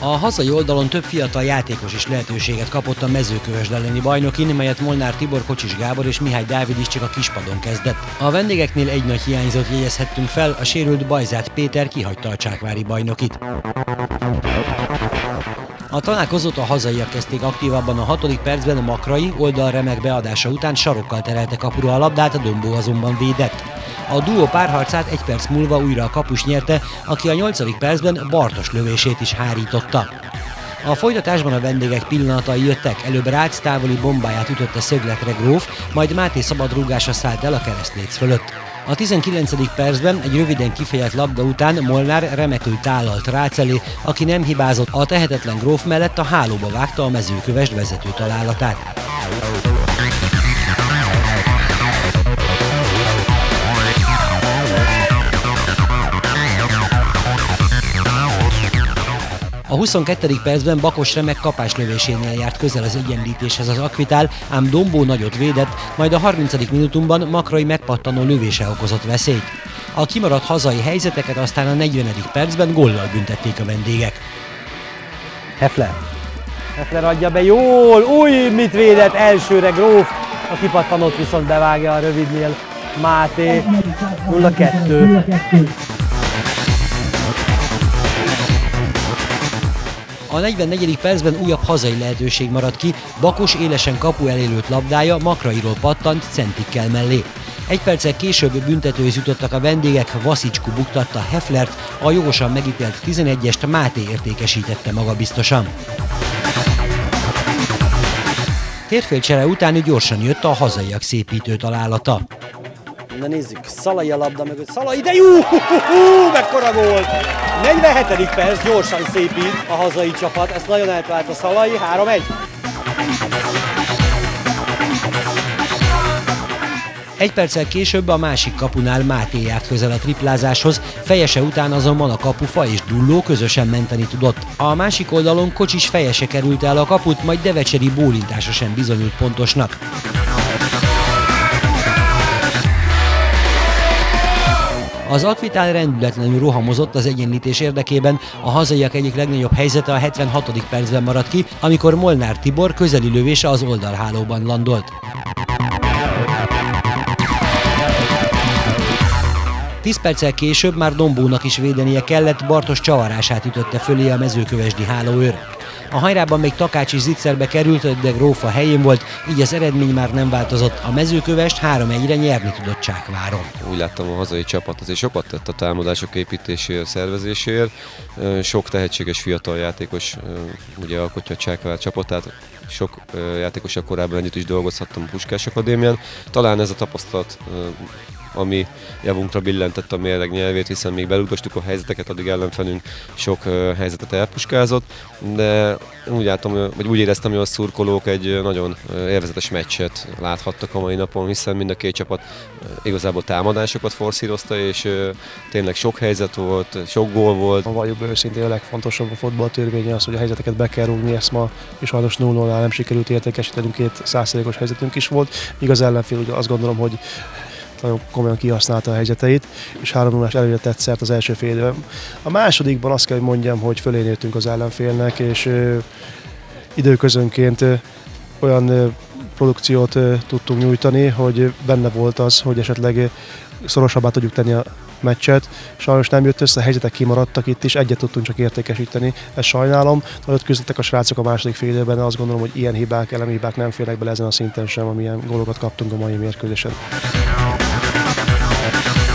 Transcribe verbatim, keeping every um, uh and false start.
A hazai oldalon több fiatal játékos is lehetőséget kapott a Mezőkövesd elleni bajnokin, melyet Molnár Tibor, Kocsis Gábor és Mihály Dávid is csak a kispadon kezdett. A vendégeknél egy nagy hiányzót jegyezhettünk fel, a sérült Bajzát Péter kihagyta a csákvári bajnokit. A találkozót a hazaiak kezdték aktívabban a hatodik percben, a Makrai oldal remek beadása után sarokkal terelte kapura a labdát, a Dombó azonban védett. A duó párharcát egy perc múlva újra a kapus nyerte, aki a nyolcadik percben Bartos lövését is hárította. A folytatásban a vendégek pillanatai jöttek, előbb Rácz távoli bombáját ütötte szögletre Gróf, majd Máté szabadrúgása szállt el a keresztléc fölött. A tizenkilencedik percben egy röviden kifejelt labda után Molnár remekül tálalt Rácz elé, aki nem hibázott, a tehetetlen Gróf mellett a hálóba vágta a Mezőkövesd vezető találatát. A huszonkettedik percben Bakos remek kapáslövésénél járt közel az egyenlítéshez az Akvitál, ám Dombó nagyot védett, majd a harmincadik minutumban Makrai megpattanó lövése okozott veszélyt. A kimaradt hazai helyzeteket aztán a negyvenedik percben góllal büntették a vendégek. Hefler. Hefler adja be jól, új, mit védett elsőre Gróf, a kipattanót viszont bevágja a rövidnél Máté. nulla kettő. A negyvennegyedik percben újabb hazai lehetőség maradt ki, Bakos élesen kapu elélőtt labdája Makrairól pattant centikkel mellé. Egy perccel később büntetőhöz jutottak a vendégek, Vasicskú buktatta Heflert, a jogosan megítélt tizenegyest Máté értékesítette magabiztosan. Térfélcsere után gyorsan jött a hazaiak szépítő találata. Na nézzük, Szalai a labda mögött, Szalai, de jó! Mekkora gól! negyvenhetedik perc, gyorsan szépít a hazai csapat, ezt nagyon eltalált a Szalai, három egy. Egy perccel később a másik kapunál Máté járt közel a triplázáshoz, fejese után azonban a kapufa és Dulló közösen menteni tudott. A másik oldalon Kocsis fejese került el a kaput, majd Devecseri bólintása sem bizonyult pontosnak. Az Akvitál rendületlenül rohamozott az egyenlítés érdekében, a hazaiak egyik legnagyobb helyzete a hetvenhatodik percben maradt ki, amikor Molnár Tibor közeli lövése az oldalhálóban landolt. Tíz perccel később már Dombónak is védenie kellett, Bartos csavarását ütötte fölé a mezőkövesdi hálóőr. A hajrában még Takács is zicserbe került, de Gróf a helyén volt, így az eredmény már nem változott. A Mezőkövesd három egyre nyerni tudott Csákváron. Úgy láttam, a hazai csapat azért sokat tett a támadások építéséért, szervezéséért. Sok tehetséges fiatal játékos ugye alkotja a Csákvár csapatát. Sok játékossal korábban együtt is dolgozhattam a Puskás Akadémián. Talán ez a tapasztalat, ami javunkra billentett a mérleg nyelvét, hiszen még belugdostuk a helyzeteket, addig ellenfelünk sok helyzetet elpuskázott, de úgy látom, vagy úgy éreztem, hogy a szurkolók egy nagyon élvezetes meccset láthattak a mai napon, hiszen mind a két csapat igazából támadásokat forszírozta, és tényleg sok helyzet volt, sok gól volt. Valljuk őszintén, a legfontosabb a fotballtörvénye az, hogy a helyzeteket be kell rúgni, ezt ma és sajnos nulla nullnál nem sikerült értékesítenünk, két száz százalékos helyzetünk is volt, míg az ellenfél ugye azt gondolom, hogy nagyon komolyan kihasználta a helyzeteit, és három nullás előre tett szert az első fél időben. A másodikban azt kell, hogy mondjam, hogy fölén értünk az ellenfélnek, és ö, időközönként ö, ö, olyan ö, produkciót ö, tudtunk nyújtani, hogy benne volt az, hogy esetleg ö, szorosabbá tudjuk tenni a meccset. Sajnos nem jött össze, a helyzetek kimaradtak itt is, egyet tudtunk csak értékesíteni, ezt sajnálom. Nagyot küzdöttek a srácok a második fél időben, de azt gondolom, hogy ilyen hibák, elemi hibák nem férnek bele ezen a szinten sem, amilyen gólokat kaptunk a mai mérkőzésen.